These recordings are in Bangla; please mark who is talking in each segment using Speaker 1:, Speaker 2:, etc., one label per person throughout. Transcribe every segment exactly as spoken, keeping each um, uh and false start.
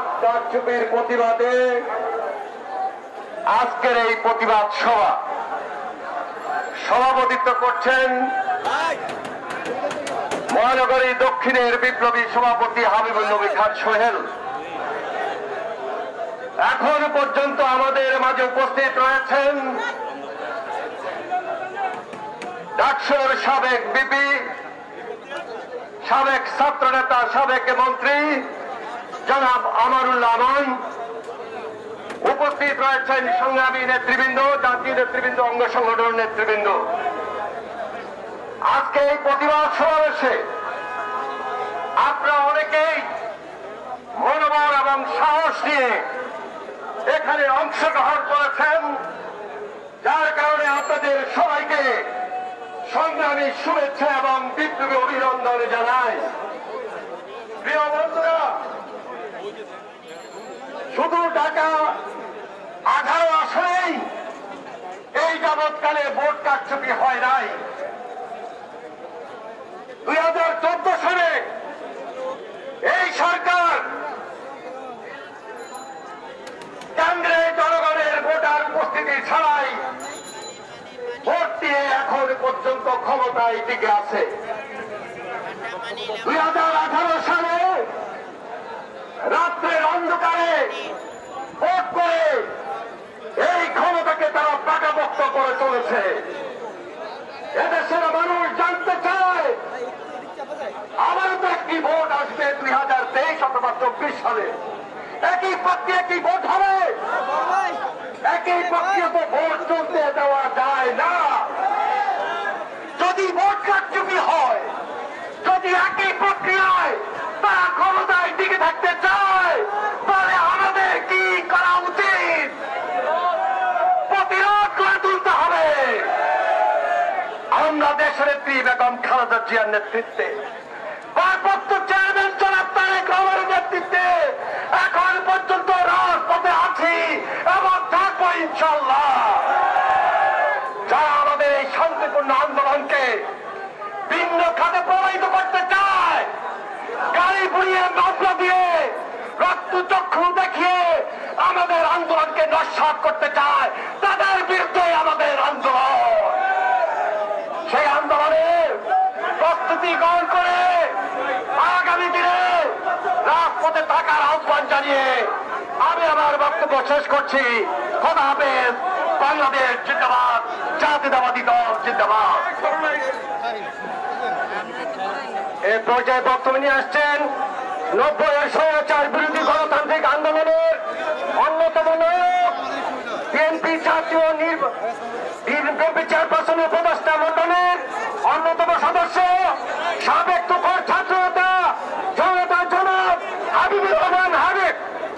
Speaker 1: কারচুপির প্রতিবাদে আজকের এই প্রতিবাদ সভা সভাপতিত্ব করছেন মহানগরী দক্ষিণের বিপ্লবী সভাপতি হাবিবুল নবী খান সোহেল। এখন পর্যন্ত আমাদের মাঝে উপস্থিত রয়েছেন ডাকসুর সাবেক বিপি, সাবেক ছাত্রনেতা, সাবেক মন্ত্রী জনাব আমারুল্লাহ আমান। উপস্থিত রয়েছেন সংগ্রামী নেতৃবৃন্দ, জাতীয় নেতৃবৃন্দ, অঙ্গ সংগঠন নেতৃবৃন্দ। আজকে এই প্রতিবাদ সমাবেশে আপনারা অনেকেই মনোবল এবং সাহস নিয়ে এখানে অংশগ্রহণ করেছেন, যার কারণে আপনাদের সবাইকে সংগ্রামী শুভেচ্ছা এবং বিপ্লবী অভিনন্দন জানাই। প্রিয় বন্ধুরা, শুধু ঢাকা আঠারো আসনেই এই যাবৎকালে ভোট কারচুপি হয় নাই। দুই হাজার চোদ্দ সালে এই সরকার কেন্দ্রে জনগণের ভোটার উপস্থিতি ছাড়াই ভোট দিয়ে এখন পর্যন্ত ক্ষমতায় টিকে আছে। দুই হাজার আঠারো সালে রাত্রের অন্ধকারে ভোট করে এই ক্ষমতাকে তারা পাকাপোক্ত করে চলেছে। এদেশের মানুষ জানতে চায় আবার তো একটি ভোট আসবে দুই হাজার তেইশ অথবা চব্বিশ সালে। একই প্রক্রিয়া কি ভোট হবে? একই প্রক্রিয়া তো ভোট চলতে দেওয়া যায় না। যদি ভোট কারচুপি হয়, যদি একই প্রক্রিয়ায় তারা ক্ষমতায় টিকে থাকতে চায়, তাহলে আমাদের কি করা উচিত? প্রতিরোধ করে তুলতে হবে। আমরা দেশনেত্রী বেগম খালেদা জিয়ার নেতৃত্বে, ভারপ্রাপ্ত চেয়ারম্যান জনাব তারেক রহমানের নেতৃত্বে এখন পর্যন্ত রাজপথে আছি এবং থাকবো ইনশাআল্লাহ। যারা আমাদের এই শান্তিপূর্ণ আন্দোলনকে ভিন্ন খাতে প্রবাহিত করতে চায়, গাড়ি পুড়িয়ে মামলা দিয়ে রক্তচক্ষু দেখিয়ে আমাদের আন্দোলনকে নস্যাৎ করতে চায়, তাদের বিরুদ্ধে আমাদের আন্দোলন। সেই আন্দোলনের প্রস্তুতি গ্রহণ করে আগামী দিনে রাজপথে থাকার আহ্বান জানিয়ে আমি আমার বক্তব্য শেষ করছি। খোদা হাফেজ। বাংলাদেশ জিন্দাবাদ, জাতীয়তাবাদী দল জিন্দাবাদ। এই পর্যায়ে বক্তব্য নিয়ে আসছেন নব্বই স্বৈরাচার বিরোধী গণতান্ত্রিক আন্দোলনের অন্যতম নায়ক, বিএনপি জাতীয় বিএনপি চেয়ারপারসন উপদেষ্টা মন্ডলের অন্যতম সদস্য, সাবেক তুখোর ছাত্রনেতা জনতা জনাব হাবিবুর রহমান হাবিব।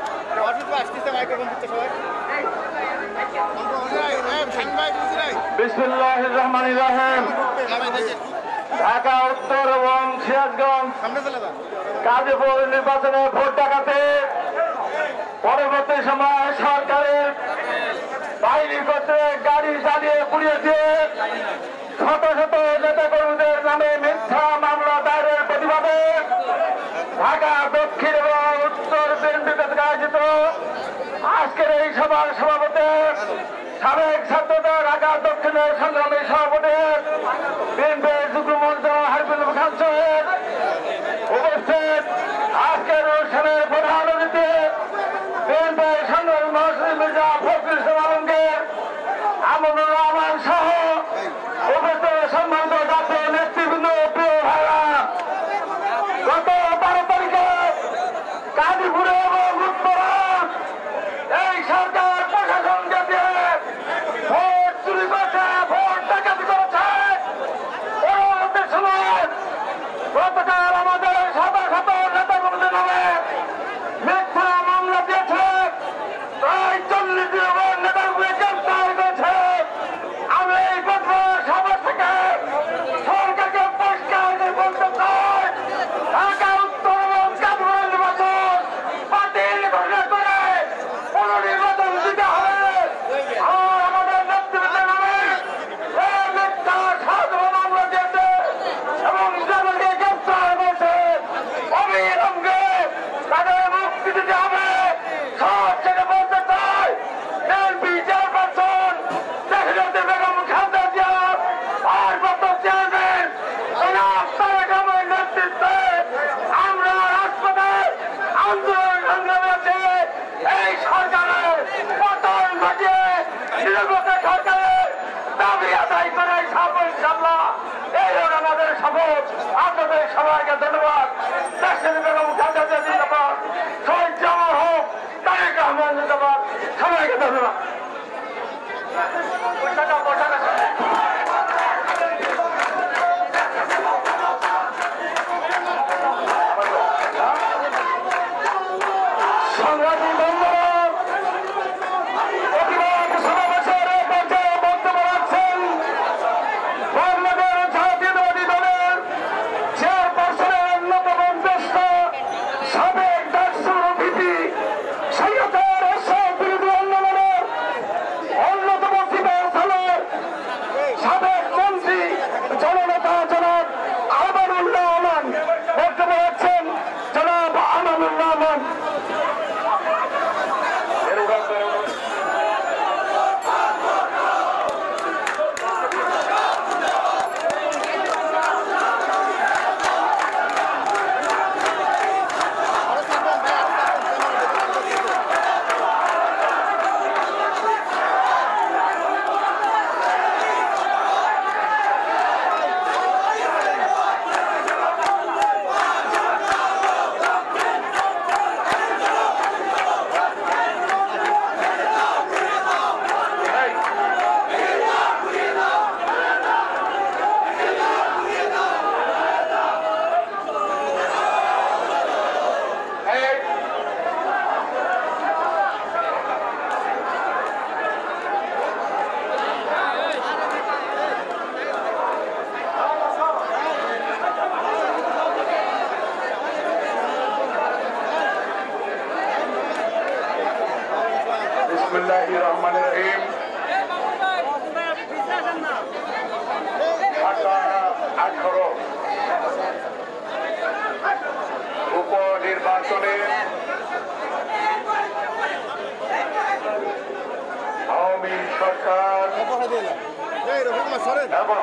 Speaker 1: বিসমিল্লাহির রহমানির রহিম। ঢাকা উত্তর এবং সিরাজগঞ্জ গাজীপুর নির্বাচনে ভোট ডাকাতে পরবর্তী সময় সরকারের বাহিনী করতে গাড়ি চালিয়ে পুড়িয়ে দিয়ে শত শত নেতা কর্মীদের নামে মিথ্যা মামলা দায়েরের প্রতিবাদে ঢাকা দক্ষিণ এবং উত্তর বিএনপি কর্তৃক আয়োজিত আজকের এই সভার সভাপতি, সাবেক ছাত্রদল ঢাকা দক্ষিণের সংগ্রামী সভাপতি, বিএনপি যুগ্ম মঞ্চ হাবিবুল নবী খান সোহেল উপস্থিত। আজকের অনুষ্ঠানের প্রধান অতিথি বিএনপি সংগ্রামী মহাসচিব মির্জা ফখরুল ইসলাম আলমগীর, আমানুল্লাহ আমান সহ উপস্থিত সম্মানিত জাতীয় নেতৃবৃন্দ, প্রিয় ভাইরা, গত বারো তারিখে গাজীপুরে এবং উত্তরা এই সরকার প্রশাসনকে দিয়ে ভোট চুরি করেছে, ভোট ডাকাতি করেছে। পরবর্তী সময় গতকাল আমাদের শত শত নেতা কর্মীদের নামে মিথ্যা মামলা দিয়েছে, প্রায় চল্লিশ জন নেতা কর্মী গ্রেফতার করেছে। আমি এই পত্র সভা থেকে সরকারকে পরিষ্কার করে বলতে চাই, ঢাকা উত্তর এবং গাজীপুরের নির্বাচন বাতিল ঘোষণা করে পুনর্নির্বাচন দিতে হবে। আর আমাদের নেতৃত্বের নামে এই মিথ্যা সাজানো মামলা দিয়েছে এবং যাদেরকে গ্রেফতার করেছে অবিলম্বে তাদের মুক্তি দিতে হবে। ইনশাআল্লাহ এই হল আমাদের শপথ। আপনাদের সবাইকে ধন্যবাদ। দেশের বেগম খালেদা জিন্দাবাদ, শহীদ জামাল হোক, তারেক রহমান জিন্দাবাদ। সবাইকে ধন্যবাদ। সংগ্রামী বন্ধুগণ, প্রতিবাদ সমাবেশের এ পর্যায়ে বক্তব্য রাখছেন বাংলাদেশ জাতীয়তাবাদী দলের চেয়ারপারসনের অন্যতম জ্যেষ্ঠ সাবেক ডাকসুর ভিপি সৈয়দের এরশাদ বিরোধী আন্দোলনের অন্যতম সিপাহ সালার সাবেক মন্ত্রী জননেতা জনাব আমানুল্লাহ আমান। বক্তব্য রাখছেন জনাব আমানুল্লাহ আমান। বিসমিল্লাহির রহমানির রহিম। ঢাকা আঠারো উপনির্বাচনে আওয়ামী সরকার এবং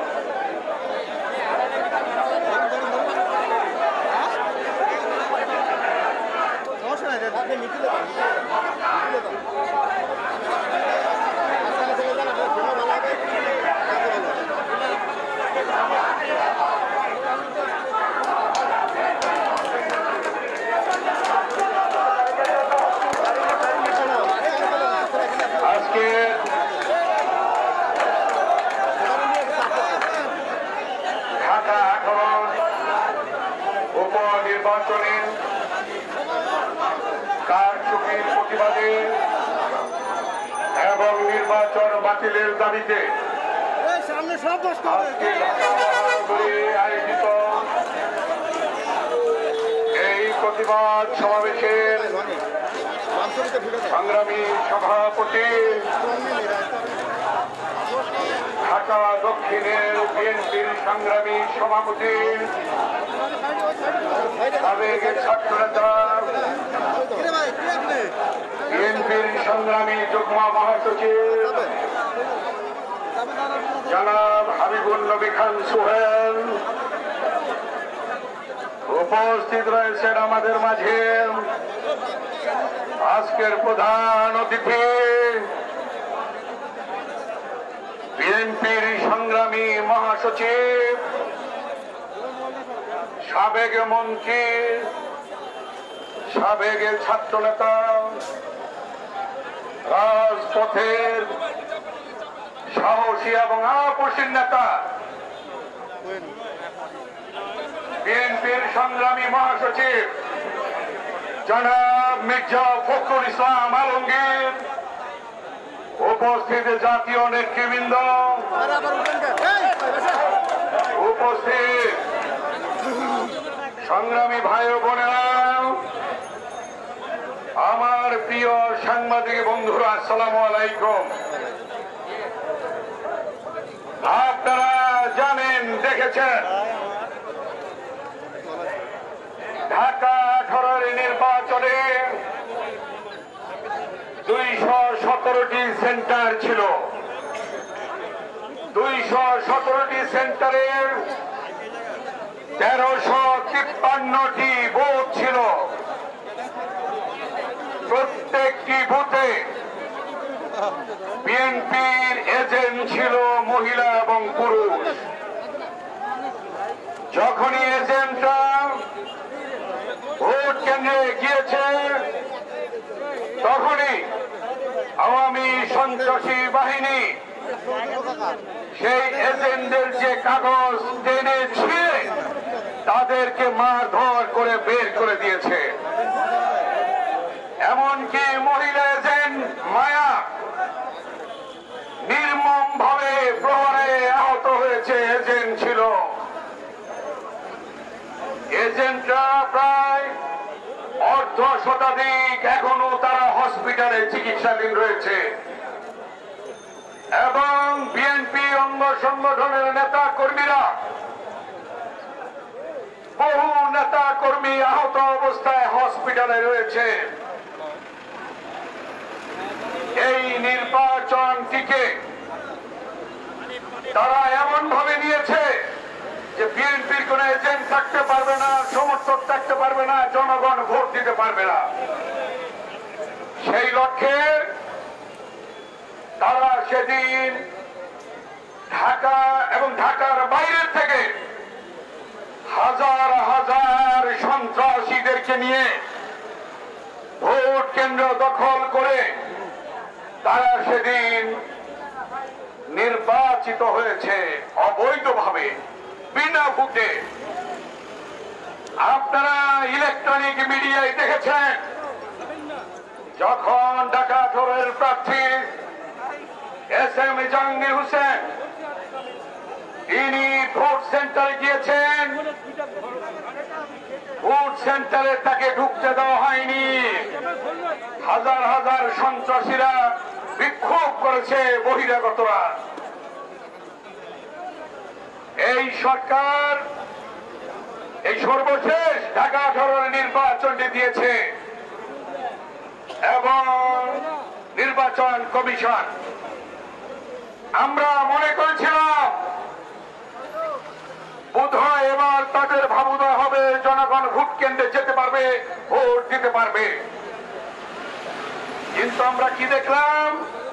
Speaker 1: আজকে ঢাকা আঠারো উপনির্বাচনে কারচুপির প্রতিবাদে এবং নির্বাচন বাতিলের দাবিতে আজকে ঢাকা মহানগরে আয়োজিত এই প্রতিবাদ সমাবেশের সংগ্রামী সভাপতি ঢাকা দক্ষিণের বিএনপির সংগ্রামী সভাপতি সাবেক ছাত্র নেতা বিএনপির সংগ্রামী যুগ্ম মহাসচিব জনাব হাবিবুল নবী খান সোহেল উপস্থিত রয়েছেন আমাদের মাঝে। আজকের প্রধান অতিথি বিএনপির সংগ্রামী মহাসচিব সাবেক মন্ত্রী সাবেক ছাত্রনেতা রাজপথের সাহসী এবং আপোষহীন নেতা বিএনপির সংগ্রামী মহাসচিব জনাব মির্জা ফখরুল ইসলাম আলমগীর, উপস্থিত জাতীয় নেতৃবৃন্দ, উপস্থিত সংগ্রামী ভাই ও বোনেরা, আমার প্রিয় সাংবাদিক বন্ধুরা, আসসালামু আলাইকুম। আপনারা জানেন, দেখেছেন ঢাকা আঠারোর নির্বাচনে দুইশো সতেরোটি সেন্টার ছিল। দুইশো সতেরোটি সেন্টারের তেরোশো তিপ্পান্নটি বুথ ছিল। প্রত্যেকটি বুথে বিএনপির এজেন্ট ছিল মহিলা এবং পুরুষ। তখনই আওয়ামী সন্ত্রাসী বাহিনী সেই এজেন্টদের যে কাগজ টেনে ছিঁড়ে তাদেরকে মারধর করে বের করে দিয়েছে। এমনকি মহিলা এজেন্ট মায়া নির্মম ভাবে প্রহারে আহত হয়েছে। এজেন্ট ছিল, এজেন্টরা প্রায় অর্ধ শতাধিক এখনো তারা হসপিটালে চিকিৎসাধীন রয়েছে এবং বিএনপি অঙ্গ সংগঠনের নেতা কর্মীরা, বহু নেতা কর্মী আহত অবস্থায় হসপিটালে রয়েছে। এই নির্বাচনটিকে তারা এমন ভাবে নিয়েছে যে বিএনপির কোন এজেন্ট থাকতে পারবে না, সমর্থক থাকতে পারবে না, জনগণ ভোট দিতে পারবে না। সেই লক্ষ্যে তারা সেদিন ঢাকা এবং ঢাকার বাইরের থেকে হাজার হাজার সন্ত্রাসীদেরকে নিয়ে ভোট কেন্দ্র দখল করে তারা সেদিন নির্বাচিত হয়েছে অবৈধভাবে, বিনা ভোটে। আপনারা ইলেকট্রনিক মিডিয়ায় দেখেছেন যখন ঢাকা আঠারোর প্রার্থী এস এম জাহাঙ্গীর হোসেন তিনি ভোট সেন্টারে গিয়েছেন, ভোট সেন্টারে তাকে ঢুকতে দেওয়া হয়নি। হাজার হাজার সন্ত্রাসীরা বিক্ষোভ করেছে, বহিরাগতরা। এই সরকার এই সর্বশেষ ঢাকা আঠারোর নির্বাচনটি দিয়েছে এবং নির্বাচন কমিশন, আমরা মনে করেছিলাম বোধহয় এবার তাদের ভাবুদয় হবে, জনগণ ভোট কেন্দ্রে যেতে পারবে, ভোট দিতে পারবে। কিন্তু আমরা কি দেখলাম?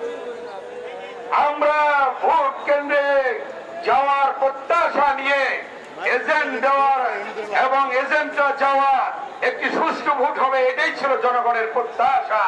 Speaker 1: আমরা ভোট কেন্দ্রে যাওয়ার প্রত্যাশা নিয়ে এজেন্ট দেওয়ার এবং এজেন্টরা যাওয়া একটি সুষ্ঠু ভোট হবে, এটাই ছিল জনগণের প্রত্যাশা।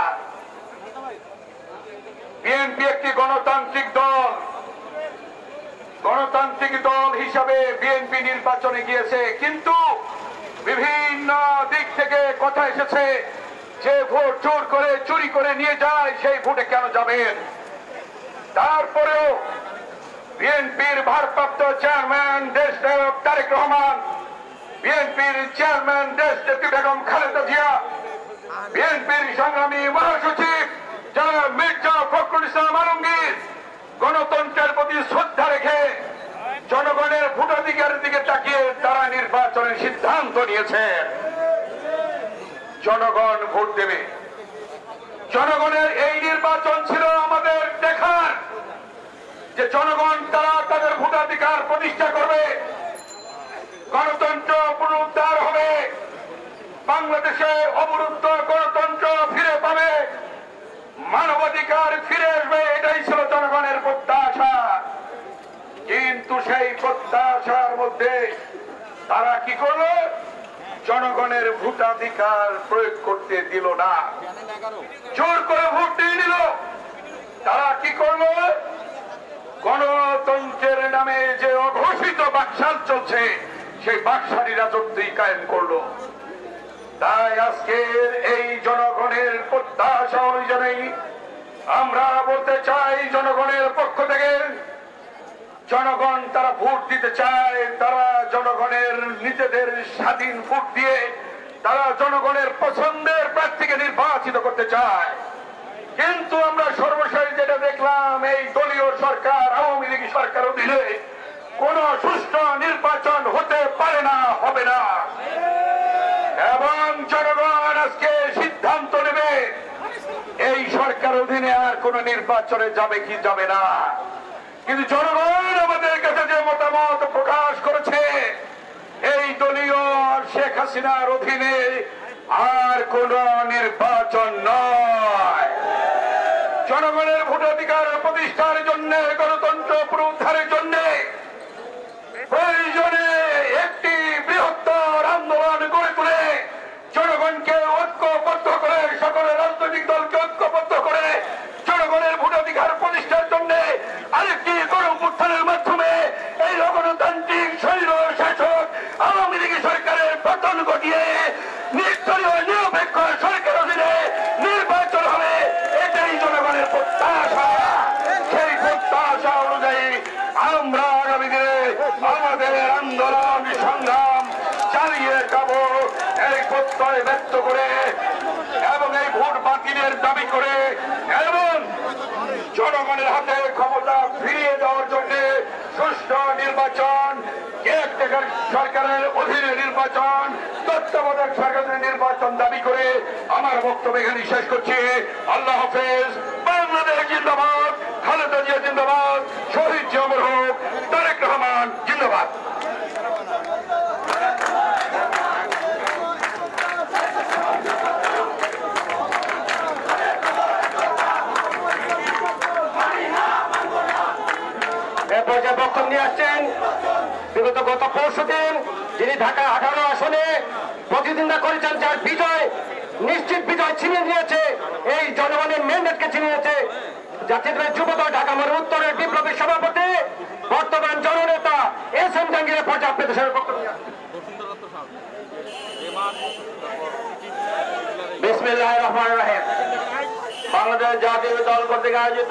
Speaker 1: বিএনপি একটি গণতান্ত্রিক দল, গণতান্ত্রিক দল হিসাবে বিএনপি নির্বাচনে গিয়েছে, কিন্তু বিভিন্ন দিক থেকে কথা এসেছে যে ভোট জোর করে চুরি করে নিয়ে যায়, সেই ভোটে কেন যাবেন? তারপরেও বিএনপির ভারপ্রাপ্ত চেয়ারম্যান দেশনায়ক তারেক রহমান, বিএনপির চেয়ারম্যান দেশনেত্রী বেগম খালেদা জিয়া, বিএনপির সংগ্রামী মহাসচিব যারা মির্জা ফখরুল ইসলাম আলমগীর গণতন্ত্রের প্রতি শ্রদ্ধা রেখে জনগণের ভোটাধিকারের দিকে তাকিয়ে তারা নির্বাচনের সিদ্ধান্ত নিয়েছে। জনগণ ভোট দেবে। জনগণের এই নির্বাচন ছিল আমাদের দেখার যে জনগণ তারা তাদের ভোটাধিকার প্রতিষ্ঠা করবে, গণতন্ত্র পুনরুদ্ধার হবে, বাংলাদেশে অবরুদ্ধ গণতন্ত্র ফিরে পাবে, মানবাধিকার ফিরে আসবে, এটাই ছিল জনগণের প্রত্যাশা। কিন্তু সেই প্রত্যাশার মধ্যে তারা কি করলো? জনগণের ভোটাধিকার প্রয়োগ করতে দিল না, জোর করে ভোট দিয়ে দিল। তারা কি করলো? গণতন্ত্রের নামে যে অঘোষিত বাকশাল চলছে, সেই বাকশালী রাজত্বই কায়েম করলো। তাই আজকের এই জনগণের প্রত্যাশা অনুযায়ী আমরা বলতে চাই, জনগণের পক্ষ থেকে জনগণ তারা ভোট দিতে চায়, তারা জনগণের নিজেদের স্বাধীন ভোট দিয়ে তারা জনগণের পছন্দের প্রার্থীকে নির্বাচিত করতে চায়। কিন্তু আমরা সর্বশেষ যেটা দেখলাম, এই দলীয় সরকার, আওয়ামী লীগ সরকার অধীনে কোন সুষ্ঠু নির্বাচন হতে পারে না, হবে না। এবং জনগণ আজকে সিদ্ধান্ত নেবে এই সরকার অধীনে আর কোন নির্বাচনে যাবে কি যাবে না। কিন্তু জনগণ আমাদের কাছে যে মতামত প্রকাশ করেছে, এই দলীয় শেখ হাসিনার অধীনে আর কোন নির্বাচন নয়। জনগণের ভোটাধিকার প্রতিষ্ঠার জন্য, গণতন্ত্র পুনরুদ্ধারের জন্য প্রয়োজনে একটি বৃহত্তর আন্দোলন গড়ে তুলে জনগণকে ঐক্যবদ্ধ করে সকল রাজনৈতিক আমাদের আন্দোলন সংগ্রাম চালিয়ে যাব এই প্রত্যয় ব্যক্ত করে এবং এই ভোট বাতিলের দাবি করে এবং জনগণের হাতে ক্ষমতা ফিরিয়ে দেওয়ার জন্য সুষ্ঠু নির্বাচন, কেয়ারটেকার সরকারের অধীনে নির্বাচন, তত্ত্বাবধায়ক সরকারের নির্বাচন দাবি করে আমার বক্তব্য এখানে শেষ করছি। আল্লাহ হাফেজ। বাংলাদেশ জিন্দাবাদ, খালেদা জিয়া জিন্দাবাদ, শহীদ জিয়া অমর হোক, তারেক রহমান জিন্দাবাদ।
Speaker 2: বক্তব্য নিয়ে আসছেন বিগত গত পরশু দিন যিনি ঢাকা আঠারো আসনে প্রতিদ্বন্দ্বিতা করেছেন, যার বিজয় নিশ্চিত বিজয় ছিনিয়ে নিয়েছে, এই জনগণের ম্যান্ডেটকে ছিনিয়ে নিয়েছে জাতীয় যুবদল ঢাকা মহানগর উত্তরের বিপ্লবী সভাপতি বর্তমান জননেতা এস এম জাহাঙ্গীরের পর্যায়ে আপনাদের সঙ্গে বক্তব্য নিয়ে আসছেন। বিসমিল্লাহির রহমানির রহিম। বাংলাদেশ জাতীয় দল কর্তৃক আয়োজিত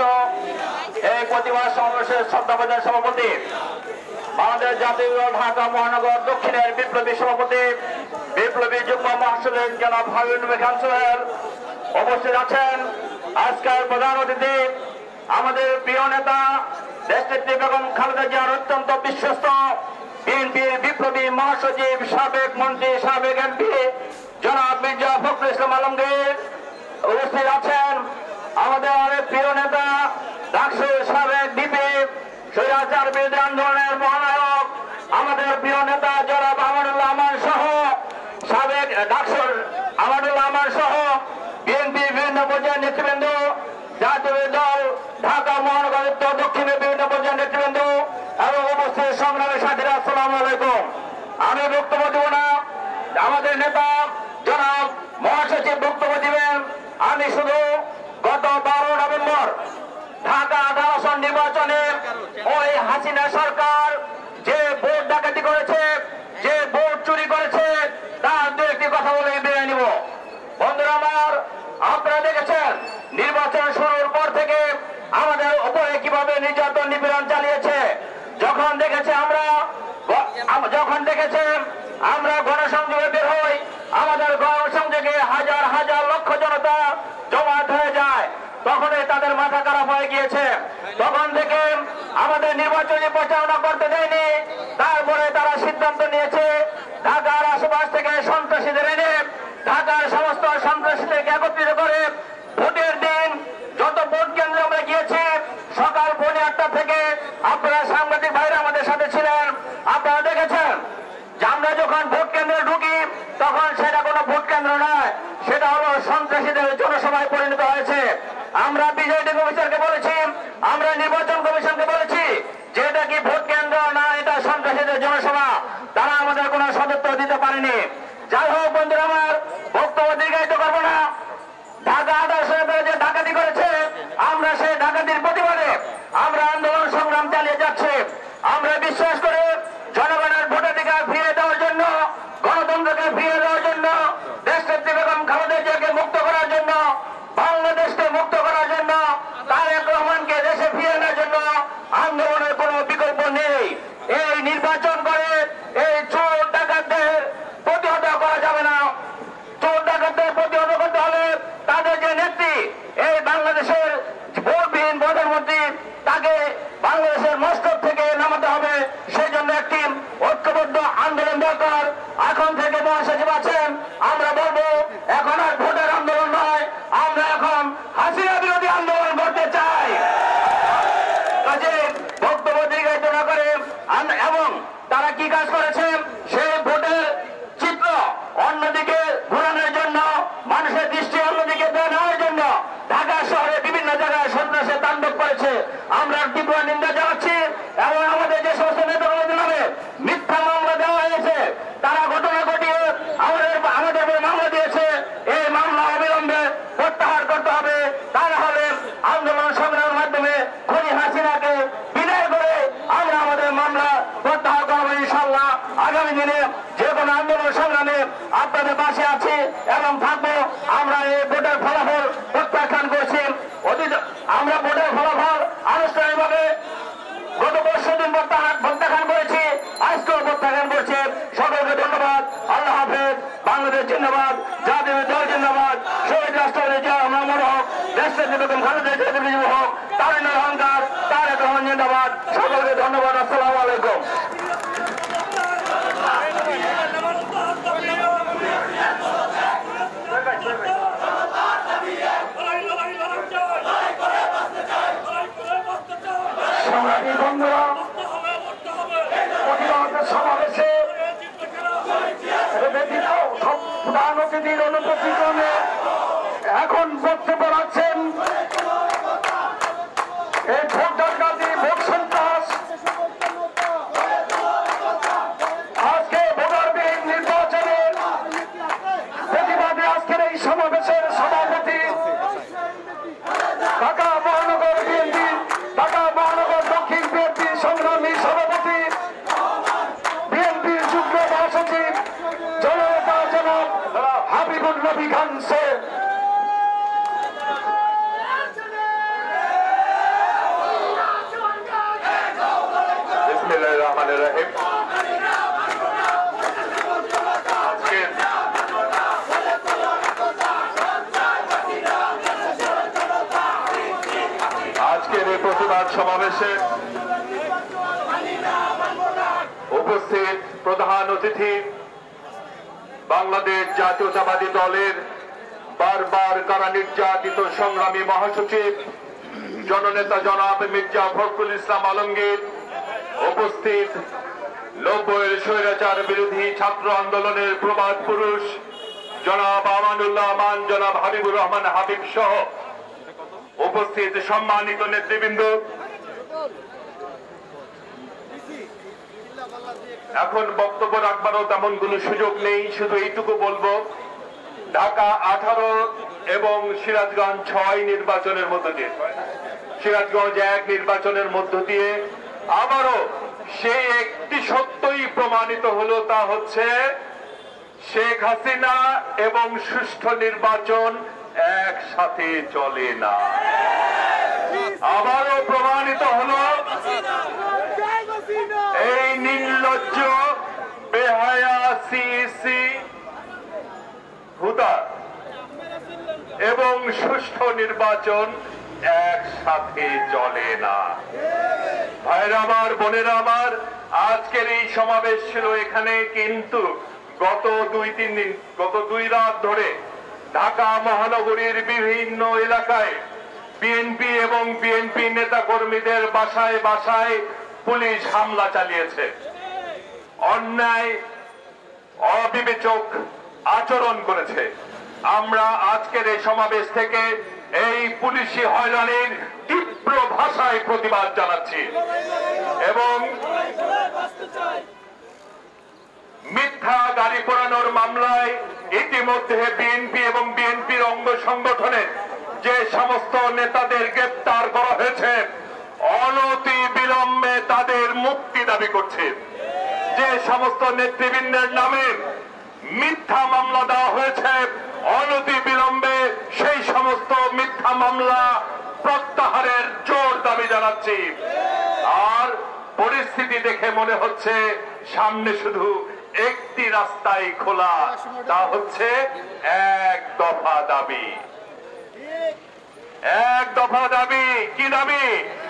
Speaker 2: এই প্রতিবাদ সমাবেশের শ্রদ্ধাভাজন সভাপতি, বাংলাদেশ জাতীয় দল ঢাকা মহানগর দক্ষিণের বিপ্লবী সভাপতি, বিপ্লবী যুগ্ম মহাসচিব জনাব হাবিবুর নবী খান সোহেল উপস্থিত আছেন। আজকের প্রধান অতিথি আমাদের প্রিয় নেতা দেশনেত্রী বেগম খালেদা জিয়ার অত্যন্ত বিশ্বস্ত বিএনপির বিপ্লবী মহাসচিব, সাবেক মন্ত্রী, সাবেক এমপি জনাব মির্জা ফখরুল ইসলাম আলমগীর উপস্থিত আছেন। আমাদের অনেক প্রিয় নেতা ডাকসুর সাবেক ডিপি, স্বৈরাচার বিরোধী আন্দোলনের মহানায়ক আমাদের প্রিয় নেতা জনাব আমানুল্লাহ আমান সহ সাবেক ডাকসুর আমানুল্লাহ আমান সহ বিএনপির বিভিন্ন পর্যায়ের নেতৃবৃন্দ, জাতীয় দল ঢাকা মহানগর উত্তর দক্ষিণের বিভিন্ন পর্যায়ের নেতৃবৃন্দ এবং উপস্থিত সংগ্রামী সাথীরা, আসসালামু আলাইকুম। আমি বক্তব্য দেব না, আমাদের নেতা জনাব মহাসচিব বক্তব্য দিবেন। আমি শুধু গত বারো নভেম্বর ঢাকা আঠারো আসন নির্বাচনে ওই হাসিনা সরকার যে ভোট ডাকাতি করেছে, যে ভোট চুরি করেছে, তার দু একটি কথা বলে বেরিয়ে নিব। বন্ধুরা আমার, আপনারা দেখেছেন নির্বাচন শুরুর পর থেকে আমাদের উপরে কিভাবে নির্যাতন নিপীড়ন চালিয়েছে। যখন দেখেছে আমরা যখন দেখেছে আমরা গণসংযোগে বের হই, আমাদের গণসংযোগে হাজার হাজার লক্ষ জনতা জমায়েত হয়ে যায়, তখনই তাদের মাথা খারাপ হয়ে গিয়েছে। তখন থেকে আমাদের নির্বাচনী প্রচারণা করতে দেয়নি। তারপরে তারা সিদ্ধান্ত নিয়েছে ঢাকার আশেপাশ থেকে সন্ত্রাসীদের এনে ঢাকার সমস্ত সন্ত্রাসীদেরকে একত্রিত করে ভোটের দিন যত ভোট কেন্দ্রে আমরা গিয়েছি সকাল পৌনে আটটা থেকে, আপনারা সাংবাদিক ভাইরা আমাদের সাথে ছিলেন, আপনারা দেখেছেন যে আমরা যখন ভোট কেন্দ্রে ঢুকি তখন সেটা কোনো ভোট কেন্দ্র নয়, সেটা হলো সন্ত্রাসীদের জনসভায় পরিণত হয়েছে। আমরা বিজেপি কমিশনকে বলেছি, আমরা নির্বাচন কমিশনকে বলেছি যে এটা কি ভোট কেন্দ্র না, এটা সন্ত্রাসীদের জনসভা। তারা আমাদের কোনো সদুত্তর দিতে পারেনি। যাই হোক বন্ধুরা আমার, বক্তব্য দীর্ঘায়িত করবো না। ঢাকা আঠারোশো যে ডাকাতি করেছে, আমরা সেই ডাকাতির প্রতিবাদে আমরা আন্দোলন সংগ্রাম চালিয়ে যাচ্ছি। আমরা বিশ্বাস করি জনগণের ভোটাধিকার ফিরে দেওয়ার জন্য, গণতন্ত্রকে ফিরে দেওয়ার জন্য, দেশনেত্রী বেগম খালেদা জিয়াকে মুক্ত করার জন্য, বাংলাদেশকে মুক্ত করার জন্য, তারেক রহমানকে দেশে ফিরে আনার জন্য আন্দোলনের কোনো বিকল্প নেই। এই নির্বাচন করে এই চোর ডাকাতদের প্রতিহত করা যাবে না। চোর ডাকাতদের প্রতিহত করতে হলে তাদের যে নেত্রী, এই বাংলাদেশের ভোটবিহীন প্রধানমন্ত্রী, তাকে বাংলাদেশের মস্তক থেকে নামাতে হবে। সেই জন্য একটি ঐক্যবদ্ধ আন্দোলন দরকার। এখন থেকে মহাসচিব আছেন, আমরা বলবো এখন আর ভোটের আন্দোলন নয়, আমরা এখন হাসিনা বিরোধী আন্দোলন করতে চাই। কাজে বক্তব্য দীর্ঘায়িত না করে এবং তারা কি কাজ করেছে সেই ভোটের চিত্র অন্যদিকে ঘোরানোর জন্য, মানুষের দৃষ্টি অন্যদিকে দেওয়ার জন্য ঢাকা শহরে বিভিন্ন জায়গায় সন্ত্রাসের তাণ্ডব করেছে। আমরা তীব্র নিন্দা জানাচ্ছি এবং আমাদের যে সমস্ত নেতাকর্মীদের নামে মিথ্যা মামলা দেওয়া হয়েছে, তারা ঘটনা ঘটিয়ে আমাদের আমাদের উপর মামলা দিয়েছে, এই মামলা অবিলম্বে প্রত্যাহার করতে হবে। তা না হলে আন্দোলন সংগ্রামের মাধ্যমে খনি হাসিনাকে বিদায় করে আমরা আমাদের মামলা প্রত্যাহার করবো ইনশাল্লাহ। আগামী দিনে যে কোনো আন্দোলন সংগ্রামে আপনাদের পাশে আছি এবং থাকবো। আমরা এই ভোটের ফলাফল প্রত্যাখ্যান করছি। অতীত আমরা ভোটের ফলাফল আনুষ্ঠানিকভাবে গত পরশু দিন প্রত্যাখ্যান করেছি। জিন্দাবাদ, জাতীয় দল জিন্দাবাদ, শহীদ রাষ্ট্রপতি জিয়া রহমান হক, দেশনেত্রী বেগম খালেদা জিয়া হক, তারুণ্যের অহংকার তারেক রহমান জিন্দাবাদ। সকলকে ধন্যবাদ। আসসালামু আলাইকুম।
Speaker 1: সংগ্রামী বন্ধুরা, প্রতিবাদ সমাবেশে প্রধান অতিথির অনুপস্থিতিক্রমে এখন বক্তব্য রাখছেন এই ভোট ডাকাতি, ভোট সন্ত্রাস, আজকে ভোটারবিহীন নির্বাচনের প্রতিবাদে আজকের এই সমাবেশের সভাপতি ঢাকা মহানগর বিএনপি, ঢাকা মহানগর দক্ষিণ বিএনপি সংগ্রামী সভাপতি, বিএনপির যুগ্ম মহাসচিব জননেতা জনাব হাবিবুল নবী খান স্যার।
Speaker 2: বিসমিল্লাহির রহমানির রহিম। আজকের এই প্রতিবাদ সমাবেশে উপস্থিত প্রধান অতিথি বাংলাদেশ জাতীয়তাবাদী দলের বারবার কারা নির্যাতিত সংগ্রামী মহাসচিব জননেতা জনাব মির্জা ফখরুল ইসলাম আলমগীর, উপস্থিত নব্বইয়ের স্বৈরাচার বিরোধী ছাত্র আন্দোলনের প্রবাদ পুরুষ জনাব আমানুল্লাহ আমান, জনাব হাবিবুর রহমান হাবিব সহ উপস্থিত সম্মানিত নেতৃবৃন্দ, এখন বক্তব্য রাখবারও তেমন কোনো সুযোগ নেই। শুধু এইটুকু বলবো, ঢাকা আঠারো এবং সিরাজগঞ্জ ছয় নির্বাচনের মধ্য দিয়ে, সিরাজগঞ্জ এক নির্বাচনের মধ্য দিয়ে আবারও সেই একটি সত্যই প্রমাণিত হলো, তা হচ্ছে শেখ হাসিনা এবং সুষ্ঠু নির্বাচন একসাথে চলে না। আবারও প্রমাণিত হলো এই নির্লজ্জ বেহায়া সিইসি হুদা এবং সুষ্ঠু নির্বাচন একসাথে চলে না। ভাইরা আমার, বোনেরা আমার, আজকের এই সমাবেশ ছিল এখানে, কিন্তু গত দুই তিন দিন গত দুই রাত ধরে ঢাকা মহানগরীর বিভিন্ন এলাকায় বিএনপি এবং বিএনপি নেতা কর্মীদের বাসায় বাসায় পুলিশ হামলা চালিয়েছে, অন্যায় অবিবেচক আচরণ করেছে। আমরা আজকের এই সমাবেশ থেকে এই পুলিশি হয়রানির তীব্র ভাষায় প্রতিবাদ জানাচ্ছি এবং মিথ্যা গাড়ি পোড়ানোর মামলায় ইতিমধ্যে বিএনপি এবং বিএনপির অঙ্গ সংগঠনের যে সমস্ত নেতাদের গ্রেপ্তার করা হয়েছে, অনতি বিলম্বে তাদের মুক্তি দাবি করছে। যে সমস্ত নেতৃবৃন্দের নামে মিথ্যা মামলা দেওয়া হয়েছে, অনতি বিলম্বে সেই সমস্ত মিথ্যা মামলা প্রত্যাহারের জোর দাবি জানাচ্ছি। আর পরিস্থিতি দেখে মনে হচ্ছে সামনে শুধু একটি রাস্তাই খোলা, তা হচ্ছে এক দফা দাবি। এক দফা দাবি কি দাবি?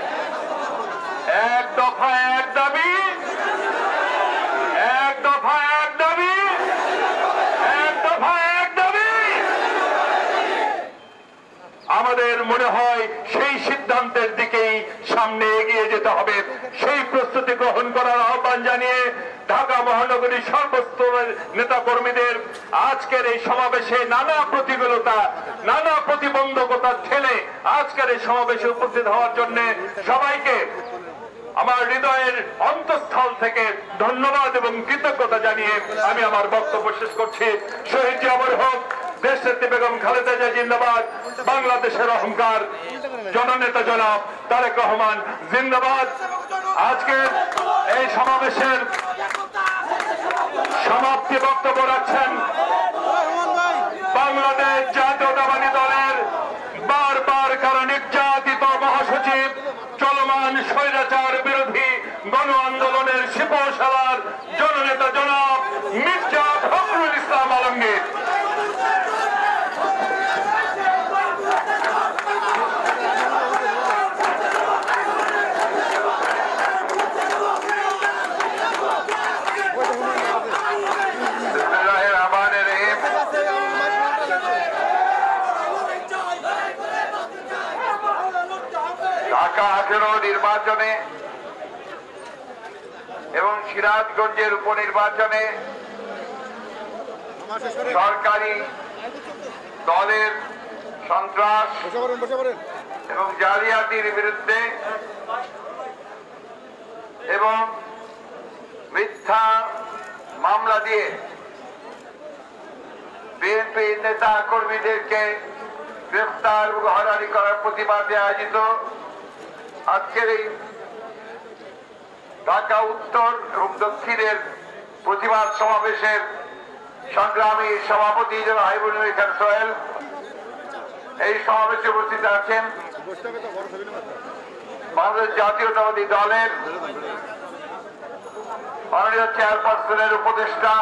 Speaker 2: এক দফা এক দাবি, এক দফা এক দাবি, এক দফা এক দাবি। আমাদের মনে হয় সেই সিদ্ধান্তের দিকেই সামনে এগিয়ে যেতে হবে। সেই প্রস্তুতি গ্রহণ করার আহ্বান জানিয়ে ঢাকা মহানগরীর সর্বস্তরের নেতা কর্মীদের আজকের এই সমাবেশে নানা প্রতিকূলতা, নানা প্রতিবন্ধকতা ঠেলে আজকের এই সমাবেশে উপস্থিত হওয়ার জন্য সবাইকে আমার হৃদয়ের অন্তঃস্থল থেকে ধন্যবাদ এবং কৃতজ্ঞতা জানিয়ে আমি আমার বক্তব্য শেষ করছি। শহীদ জিয়াউর হোক, দেশনেত্রী বেগম খালেদা জিয়া জিন্দাবাদ, বাংলাদেশের অহংকার জননেতা জনাব তারেক রহমান জিন্দাবাদ। আজকের এই সমাবেশের সমাপ্তি বক্তব্য রাখছেন বাংলাদেশ জাতীয়তাবাদী দলের বারবার কারা নির্যাতিত মহাসচিব, চলমান স্বৈরাচার বিরোধী গণ আন্দোলনের শিপশালার জননেতা জনাব মির্জা ফখরুল ইসলাম আলমগীর।
Speaker 1: ঢাকা আঠেরো নির্বাচনে এবং সিরাজগঞ্জের উপনির্বাচনে সরকারি দলের সন্ত্রাস এবং জালিয়াতির বিরুদ্ধে এবং মিথ্যা মামলা দিয়ে বিএনপি নেতা কর্মীদেরকে গ্রেফতার এবং হয়রানি করার প্রতিবাদে আয়োজিত আজকের এই ঢাকা উত্তর এবং দক্ষিণের প্রতিবাদ সমাবেশের সংগ্রামী সভাপতি জনাব হাবিবুল খান সোহেল এই সমাবেশে উপস্থিত আছেন বাংলাদেশ জাতীয়তাবাদী দলের মাননীয় চেয়ারপারসনের উপদেষ্টা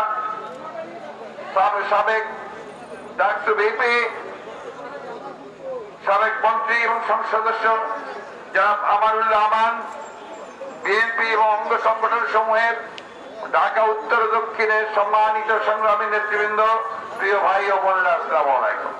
Speaker 1: সাবেক ডাকসু বিপি সাবেক মন্ত্রী এবং সংসদ সদস্য জনাব আমানুল্লাহ আমান, বিএনপি এবং অঙ্গ সংগঠন সমূহের ঢাকা উত্তর দক্ষিণের সম্মানিত সংগ্রামী নেতৃবৃন্দ, প্রিয় ভাই ও বোনেরা, আসসালামু আলাইকুম।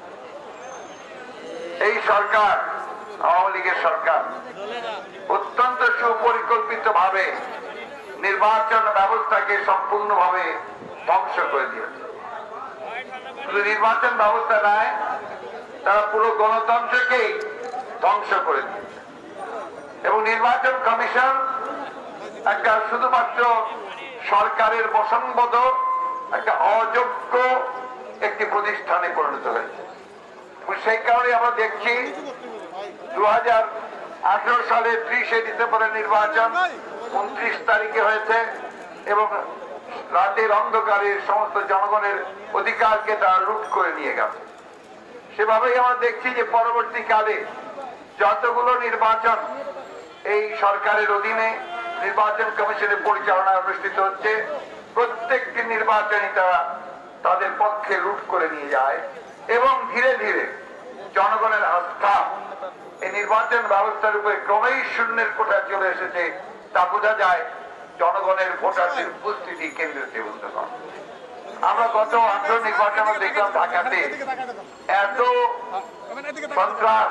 Speaker 1: এই সরকার, আওয়ামী লীগের সরকার, অত্যন্ত সুপরিকল্পিত ভাবে নির্বাচন ব্যবস্থাকে সম্পূর্ণভাবে ধ্বংস করে দিয়েছে। শুধু নির্বাচন ব্যবস্থা নয়, তারা পুরো গণতন্ত্রকেই ধ্বংস করে দিয়েছে এবং নির্বাচন কমিশন একটা শুধুমাত্র সরকারের বসনবদ একটা অযোগ্য একটি প্রতিষ্ঠানে পরিণত হয়েছে। সেই কারণে আমরা দেখছি দু হাজার আঠারো সালের ত্রিশে ডিসেম্বরের নির্বাচন উনত্রিশ তারিখে হয়েছে এবং রাতের অন্ধকারে সমস্ত জনগণের অধিকারকে তারা লুট করে নিয়ে গেছে। সেভাবেই আমরা দেখছি যে পরবর্তীকালে যতগুলো নির্বাচন এই সরকারের অধীনে নির্বাচন কমিশনের পরিচালনায় অনুষ্ঠিত হচ্ছে, প্রত্যেকটি নির্বাচনই তারা তাদের পক্ষে লুট করে নিয়ে যায় এবং ধীরে ধীরে জনগণের আস্থা এই নির্বাচন ব্যবস্থার উপরে ক্রমেই শূন্যের কোঠায় চলে এসেছে। তা বোঝা যায় জনগণের ভোটারদের উপস্থিতি কেন্দ্রতে বন্ধুগণ। আমরা গত আঠারো নির্বাচনে দেখলাম ঢাকাতে এত সন্ত্রাস,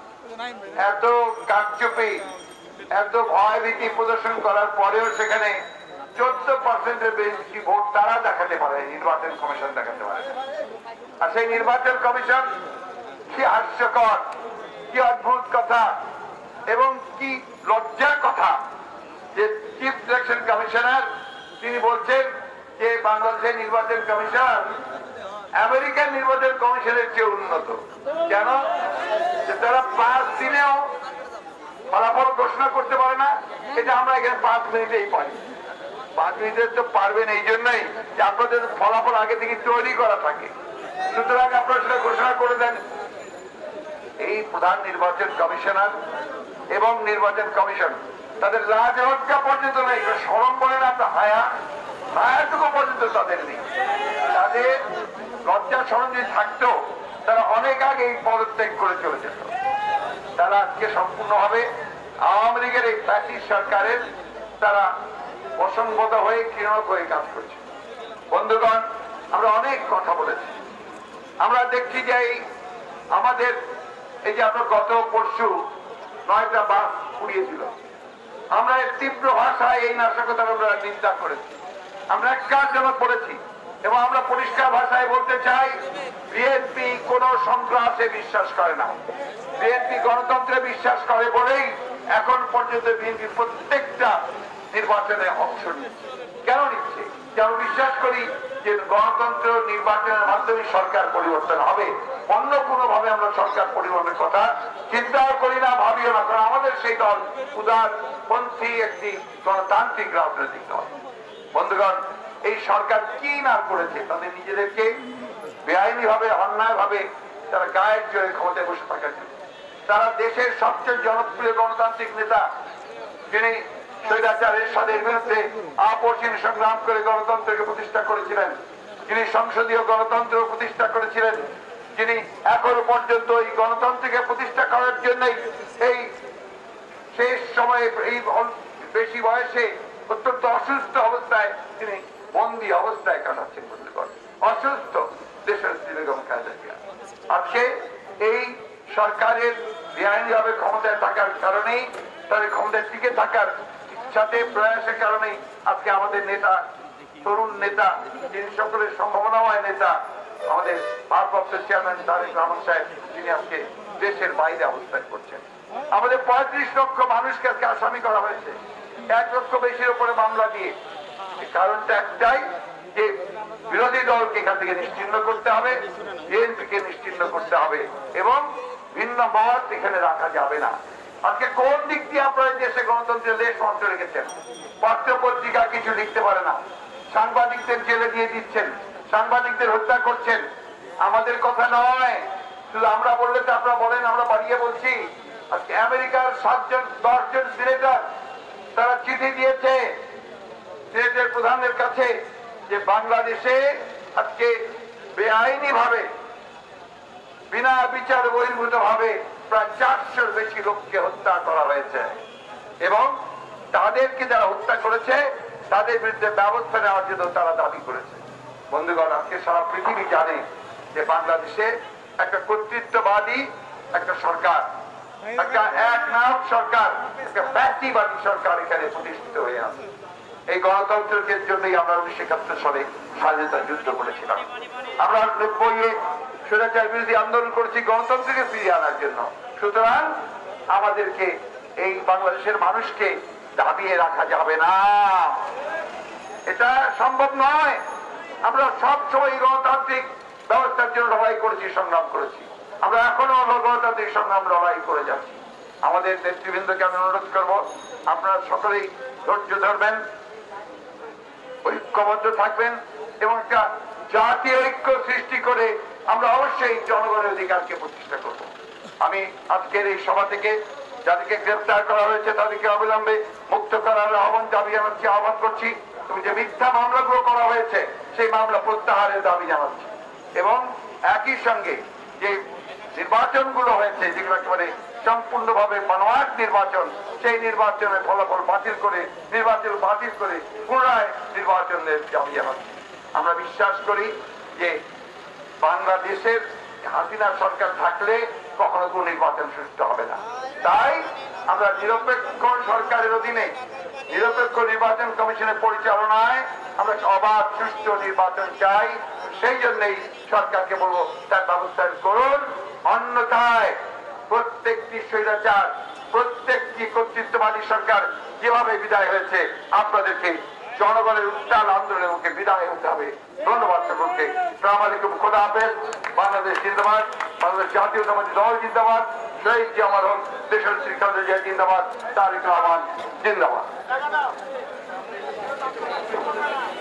Speaker 1: এত কারচুপি, এত ভয়ভীতি প্রদর্শন করার পরেও সেখানে চোদ্দ পার্সেন্টের বেশি ভোট তারা দেখাতে পারে, নির্বাচন কমিশন দেখাতে পারে। আর সেই নির্বাচন কমিশন কি হাস্যকর, কি অদ্ভুত কথা এবং কি লজ্জার কথা যে চিফ ইলেকশন কমিশনার তিনি বলছেন যে বাংলাদেশের নির্বাচন কমিশন আমেরিকান নির্বাচন কমিশনের চেয়ে উন্নত। কেন? যে তারা পাঁচ দিনেও ফলাফল ঘোষণা করতে পারে না, এটা আমরা এখানে পাঁচ মিনিটেই পারি। পাঁচ মিনিটে তো পারবেন এই জন্যই যে আপনাদের ফলাফল আগে থেকে তৈরি করা থাকে, সুতরাং আপনারা সেটা ঘোষণা করে দেন। এই প্রধান নির্বাচন কমিশনার এবং নির্বাচন কমিশন তাদের রাজলজ্জা পর্যন্ত নেই, সরম বলে না, আপনার হায়া হায়াটুকু পর্যন্ত তাদের নেই। তাদের লজ্জা সরম যদি থাকতো তারা অনেক আগে এই পদত্যাগ করে চলে যেত। তারা আজকে সম্পূর্ণভাবে আওয়ামী লীগের এই ফ্যাসিস্ট সরকারের তারা অসংগত হয়ে কিরণক হয়ে কাজ করছে। বন্ধুগণ, আমরা অনেক কথা বলেছি। আমরা দেখছি যে আমাদের এই যে আমরা গত পরশু নয়টা বাস উড়িয়েছিল, আমরা তীব্র ভাষায় এই নাশকতার আমরা নিন্দা করেছি, আমরা একজনক বলেছি এবং আমরা পরিষ্কার ভাষায় বলতে চাই বিএনপি কোন সন্ত্রাসে বিশ্বাস করে না। বিএনপি গণতন্ত্রে বিশ্বাস করে বলেই এখন পর্যন্ত বিএনপি প্রত্যেকটা নির্বাচনে অংশ নিচ্ছে। কেন নিচ্ছে? যেন বিশ্বাস করি যে গণতন্ত্র নির্বাচনের মাধ্যমে সরকার পরিবর্তন হবে, অন্য কোনো ভাবে আমরা সরকার পরিবর্তনের কথা চিন্তাও করি না, ভাবিও না। কারণ আমাদের সেই দল উদারপন্থী একটি গণতান্ত্রিক রাজনৈতিক দল। বন্ধুগণ, এই সরকার কি না করেছে, তাদের নিজেদেরকে বেআইনি ভাবে অন্যায় ভাবে তারা গায়ের জোরে ক্ষমতায় বসে থাকার জন্য তারা দেশের সবচেয়ে জনপ্রিয় গণতান্ত্রিক নেতা যিনি স্বৈরাচার এরশাদের বিরুদ্ধে আপসহীন সংগ্রাম করে গণতন্ত্রকে প্রতিষ্ঠা করেছিলেন, যিনি সংসদীয় গণতন্ত্র প্রতিষ্ঠা করেছিলেন, যিনি এখনো পর্যন্ত এই গণতন্ত্রকে প্রতিষ্ঠা করার জন্যই এই শেষ সময়ে এই বেশি বয়সে অত্যন্ত অসুস্থ অবস্থায় তিনি বন্দী অবস্থায় কাটাচ্ছেন। বলতে পারেন অসুস্থ দেশের বেগম খালেদা জিয়া আজকে এই সরকারের বেআইনিভাবে ক্ষমতায় থাকার কারণেই, তাদের ক্ষমতায় টিকে থাকার ইচ্ছাতে প্রয়াসের কারণেই আজকে আমাদের নেতা, তরুণ নেতা, যিনি সকলের সম্ভাবনাময় নেতা, আমাদের ভারপ্রাপ্ত চেয়ারম্যান তারেক রহমান সাহেব, তিনি আজকে দেশের বাইরে অবস্থান করছেন। আমাদের পঁয়ত্রিশ লক্ষ মানুষকে আজকে আসামি করা হয়েছে, এক লক্ষ বেশির উপরে মামলা দিয়ে। কারণটা একটাই যে বিরোধী দলকে এখান থেকে নিশ্চিহ্ন করতে হবে, বিএনপিকে নিশ্চিহ্ন করতে হবে এবং ভিন্ন মত এখানে রাখা যাবে না। আজকে কোন দিক দিয়ে আপনারা দেশে গণতন্ত্রের লেশ মন্ত্র রেখেছেন? পত্র পত্রিকা কিছু লিখতে পারে না, সাংবাদিকদের জেলে দিয়ে দিচ্ছেন, সাংবাদিকদের হত্যা করছেন। আমাদের কথা নয়, শুধু আমরা বললে তো আপনারা বলেন আমরা বাড়িয়ে বলছি। আজকে আমেরিকার সাতজন দশজন সিনেটর তারা চিঠি দিয়েছে সিনেটের প্রধানের কাছে যে বাংলাদেশে আজকে বেআইনি ভাবে, বিনা বিচার বহির্ভূত ভাবে প্রায় চারশোর বেশি লোককে হত্যা করা হয়েছে এবং তাদেরকে যারা হত্যা করেছে তাদের বিরুদ্ধে ব্যবস্থা নেওয়ার জন্য তারা দাবি করেছে। বন্ধুগণ, আজকে সারা পৃথিবী জানে যে বাংলাদেশে একটা কর্তৃত্ববাদী একটা সরকার, একটা এক নায়ক সরকার, একটা ব্যক্তিবাদী সরকার এখানে প্রতিষ্ঠিত হয়ে আছে। এই গণতন্ত্রের জন্যই আমরা উনিশশো একাত্তর সালে স্বাধীনতা যুদ্ধ করেছিলাম। আমরা নব্বইয়ে স্বৈরাচার বিরোধী আন্দোলন করেছি গণতন্ত্রকে ফিরিয়ে আনার জন্য। সুতরাং আমাদেরকে এই বাংলাদেশের মানুষকে দাবিয়ে রাখা যাবে না, এটা সম্ভব নয়। আমরা সব সময় গণতান্ত্রিক ব্যবস্থার জন্য লড়াই করেছি, সংগ্রাম করেছি, আমরা এখনো গণতান্ত্রিক সংগ্রাম লড়াই করে যাচ্ছি। আমাদের নেতৃবৃন্দকে আমি অনুরোধ করবো, আপনারা সকলেই ধৈর্য ধরবেন, ঐক্যবদ্ধ থাকবেন এবং একটা জাতীয় ঐক্য সৃষ্টি করে আমরা অবশ্যই জনগণের অধিকারকে প্রতিষ্ঠা করব। আমি আজকের এই সভা থেকে যাদেরকে গ্রেফতার করা হয়েছে তাদেরকে অবিলম্বে মুক্ত করার আহ্বান দাবি জানাচ্ছি, আহ্বান করছি। এবং যে মিথ্যা মামলাগুলো করা হয়েছে সেই মামলা প্রত্যাহারের দাবি জানাচ্ছি এবং একই সঙ্গে যে নির্বাচনগুলো হয়েছে যেগুলো একেবারে সম্পূর্ণভাবে বানোয়াট নির্বাচন, সেই নির্বাচনের ফলাফল বাতিল করে, নির্বাচন বাতিল করে পুনরায় নির্বাচনের দাবি জানাচ্ছি। আমরা বিশ্বাস করি যে বাংলাদেশের হাসিনা সরকার থাকলে কখনো কোনো নির্বাচন সুষ্ঠু হবে না। তাই আমরা নিরপেক্ষ সরকারের অধীনে নিরপেক্ষ নির্বাচন কমিশনের পরিচালনায় আমরা অবাধ সুষ্ঠু নির্বাচন চাই। সেই জন্যই সরকারকে বলবো তার ব্যবস্থা করুন, অন্যথায় প্রত্যেকটি স্বৈরাচার, প্রত্যেকটি কর্তৃত্ববাদী সরকার যেভাবে বিদায় হয়েছে আপনাদেরকে জনগণের উত্তাল আন্দোলনের মুখে বিদায় হতে হবে। ধন্যবাদ সকলকে। আসসালামু আলাইকুম, খোদা হাফেজ। বাংলাদেশ জিন্দাবাদ, বাংলাদেশ জাতীয়তাবাদী দল জিন্দাবাদ, শহীদ জিয়া মরহুম দেশের শ্রী খালেদা জিয়া জিন্দাবাদ, তারেক রহমান জিন্দাবাদ।